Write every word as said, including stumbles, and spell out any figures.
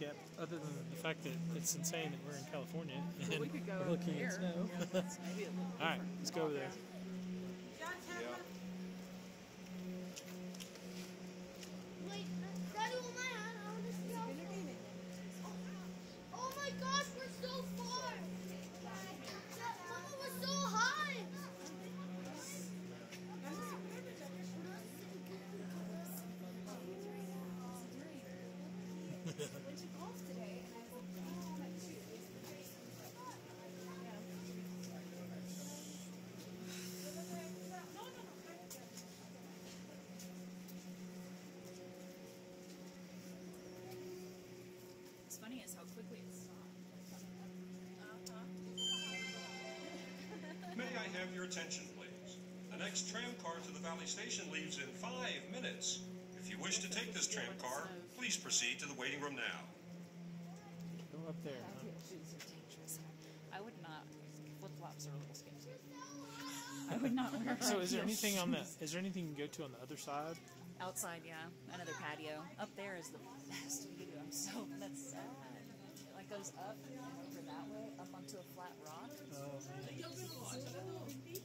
look at other than the fact that it's insane that we're in California and well, we could go we're looking there. at snow. Yeah, that's maybe a little All right, let's go over there. Yeah. Wait, Daddy, hold my hand. I want to see how far. Oh my gosh, we're so far. Mama, we're so high. Went to golf today, and I woke home at two. What's funny is how quickly it stopped. May I have your attention, please? The next tram car to the Valley Station leaves in five minutes. If you wish to take this tram car, please proceed to the waiting room now. Go up there. Huh? Shoes are dangerous. I would not. Flip flops are a little scary. I would not wear. So, is there high heel anything on the? shoes. Is there anything you can go to on the other side? Outside? Yeah, another patio. Up there is the best view. I'm so that's sad. It like goes up and over that way, up onto a flat rock. Oh man.